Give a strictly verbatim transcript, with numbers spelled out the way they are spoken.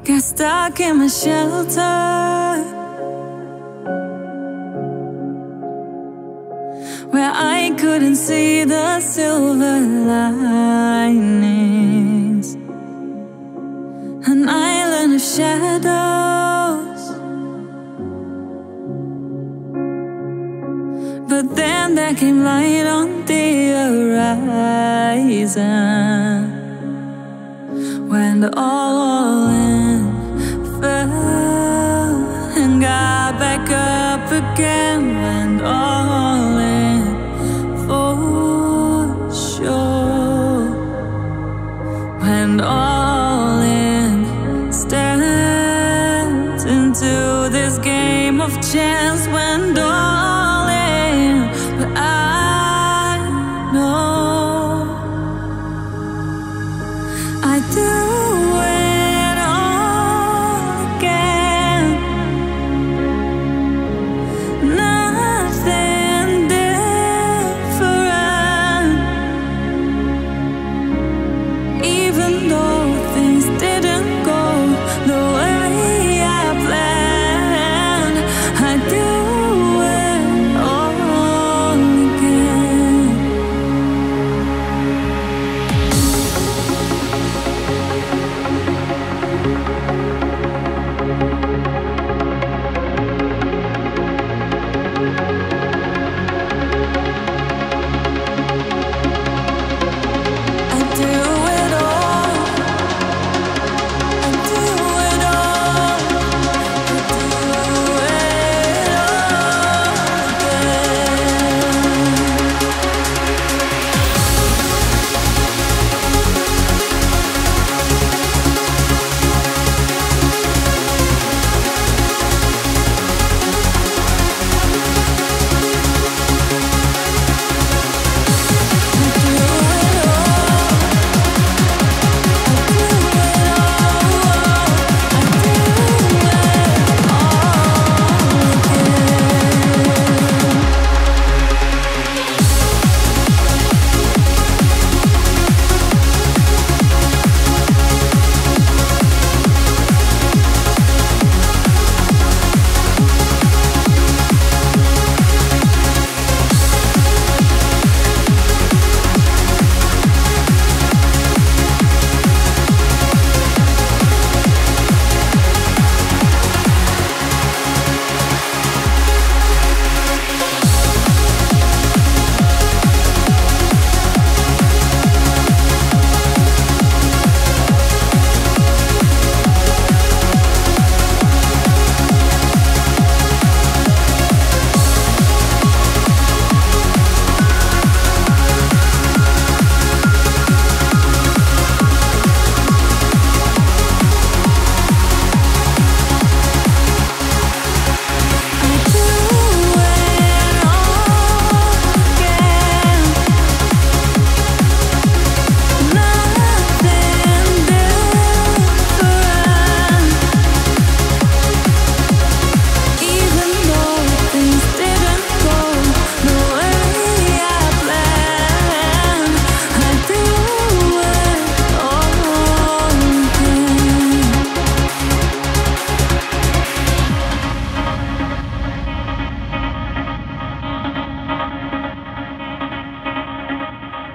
got stuck in my shelter, where I couldn't see the silver linings. An island of shadows, but then there came light on the horizon, when all in fell and got back up again, went all in for sure, went all in, stepped into this game of chance, went all in, but I know I do.